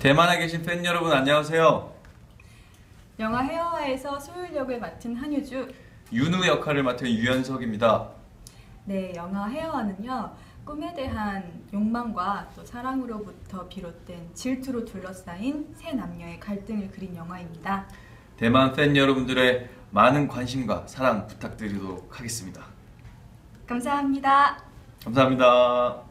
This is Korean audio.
대만에 계신 팬 여러분 안녕하세요. 영화 헤어와에서 소율 역을 맡은 한유주. 윤우 역할을 맡은 유연석입니다. 네, 영화 헤어와는요, 꿈에 대한 욕망과 또 사랑으로부터 비롯된 질투로 둘러싸인 세 남녀의 갈등을 그린 영화입니다. 대만 팬 여러분들의 많은 관심과 사랑 부탁드리도록 하겠습니다. 감사합니다. 감사합니다.